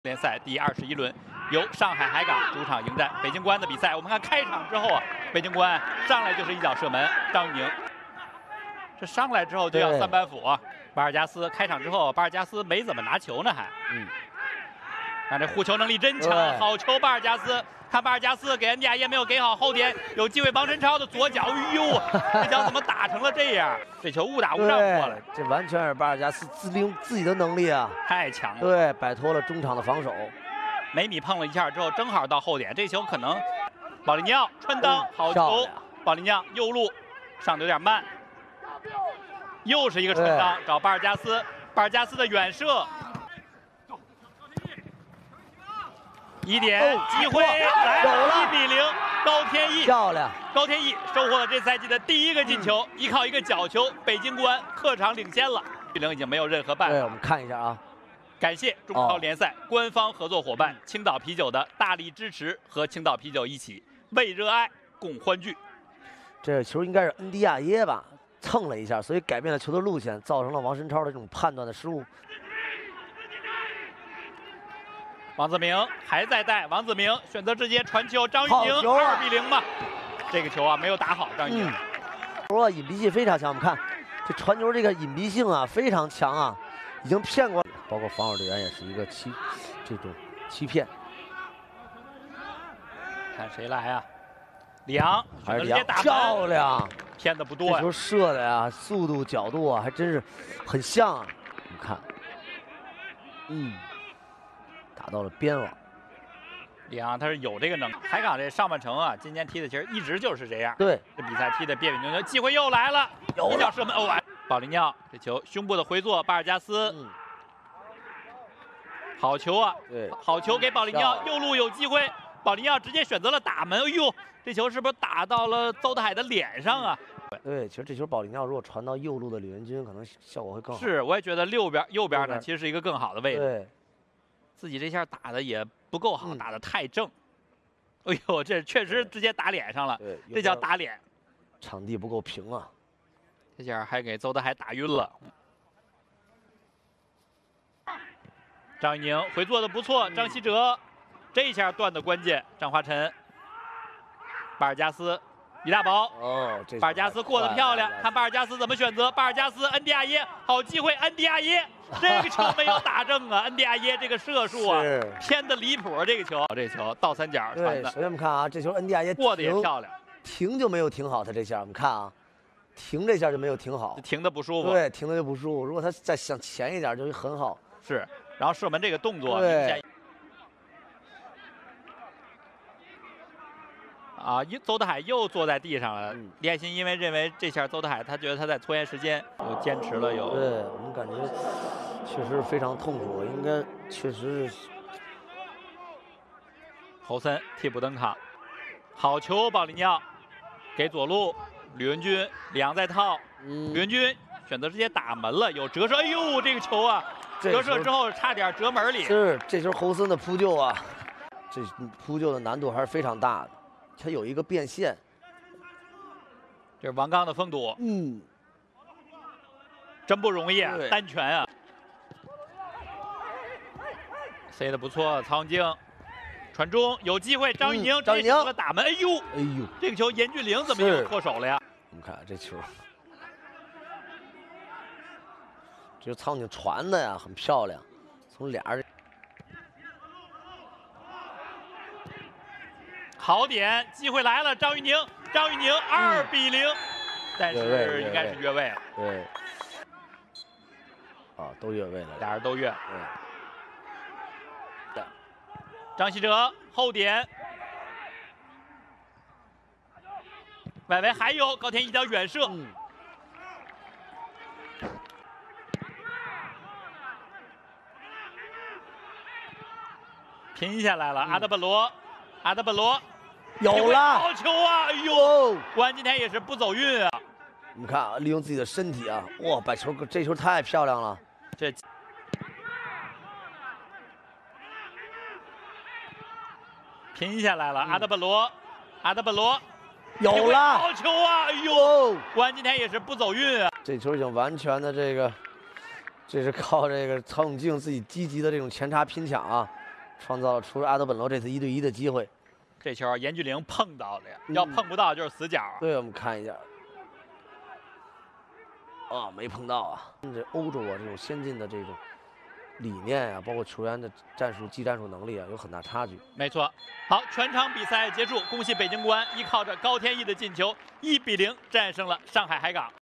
联赛第21轮，由上海海港主场迎战北京国安的比赛。我们看开场之后啊，北京国安上来就是一脚射门，张玉宁。这上来之后就要三板斧啊！巴尔加斯开场之后，巴尔加斯没怎么拿球呢，还。看这护球能力真强，好球巴尔加斯！看巴尔加斯给恩迪亚耶没有给好后点，有机会王晨超的左脚，哎呦，这脚怎么打成了这样？这球误打误撞过了， 这完全是巴尔加斯自己的能力啊， 太强了。 对，摆脱了中场的防守。 梅米碰了一下之后，正好到后点，这球可能保利尼奥穿裆，好球！保利尼奥右路上的有点慢，又是一个穿裆，找巴尔加斯，巴尔加斯的远射。1点机会来了，1比0，高天意漂亮， 高天意收获了这赛季的第1个进球，依靠一个角球，北京国安客场领先了，1比0已经没有任何办法。 对，我们看一下啊， 感谢中超联赛官方合作伙伴青岛啤酒的大力支持，和青岛啤酒一起为热爱共欢聚。 这球应该是恩迪亚耶吧，蹭了一下，所以改变了球的路线，造成了王晨超的这种判断的失误。 王子明还在带，王子明选择直接传球，张玉宁2比0嘛。这个球啊没有打好，张玉宁。 球啊隐蔽性非常强，我们看这传球这个隐蔽性啊非常强啊，已经骗过，包括防守队员也是一个这种欺骗。 看谁来啊？里昂还是里昂漂亮， 骗的不多呀。 这球射的呀，速度角度啊还真是很像啊。你看，打到了边网。 里昂他是有这个能力。海港这上半程啊，今年踢的其实一直就是这样。 对， 这比赛踢的别别扭扭，机会又来了，一脚射门，保利尼奥这球胸部的回做，巴尔加斯，好球啊！ 对， 好球给保利尼奥，右路有机会，保利尼奥直接选择了打门，哎呦，这球是不是打到了邹德海的脸上啊？ 对，其实这球保利尼奥如果传到右路的李文军，可能效果会更好。 是，我也觉得右边呢，其实是一个更好的位置。 对。 自己这下打的也不够好，打的太正。哎呦，这确实直接打脸上了，这叫打脸。 场地不够平啊， 这下还给邹德海打晕了。张玉宁回做的不错，张稀哲这一下断的关键。张华晨、巴尔加斯、李大宝，巴尔加斯过得漂亮，看巴尔加斯怎么选择。巴尔加斯，恩迪亚耶，好机会，恩迪亚耶。这个球没有打正啊，恩迪亚耶这个射术啊偏的离谱，这个球倒三角传的。 首先我们看啊，这球恩迪亚耶过得也漂亮， 停就没有停好，他这下我们看啊，停这下就没有停好， 停的不舒服。 对，停的就不舒服。如果他再向前一点就会很好。 是，然后射门这个动作明显。啊！邹德海又坐在地上了。李海鑫因为认为这下邹德海，他觉得他在拖延时间，又坚持了有。 对我们感觉确实非常痛苦，应该确实是。 侯森替补登场，好球，保利尼奥给左路，吕文君，里昂在套，吕文君选择直接打门了，有折射，哎呦，这个球啊，折射之后差点折门里。 是，这球侯森的扑救啊，这扑救的难度还是非常大的。他有一个变线， 这是王刚的封堵，真不容易啊，单拳啊，塞的不错，曹永静传中有机会，张玉宁直接选择打门，哎呦，这个球严俊凌怎么又脱手了呀？ 我们看这球，这曹永静传的呀，很漂亮，从俩人。 好点，机会来了，张玉宁2比0，但是应该是越位了。 对，都越位了， 俩人都越。对，张稀哲后点，外围还有高天一脚远射。拼下来了，阿德本罗。 有了， 好球啊！哎呦，国安今天也是不走运啊。 我们看啊，利用自己的身体啊，哇，把球这球太漂亮了。 这拼下来了，阿德本罗，有了，好球啊！哎呦，国安今天也是不走运啊。 这球已经完全的这是靠这个曹永静自己积极的这种前插拼抢啊， 创造了出阿德本罗这次1对1的机会。 这球严巨灵碰到的呀，要碰不到就是死角。 对，我们看一下。没碰到啊！这欧洲啊，这种先进的这种理念啊，包括球员的技战术能力啊，有很大差距。 没错。好，全场比赛结束，恭喜北京国安依靠着高天意的进球，1比0战胜了上海海港。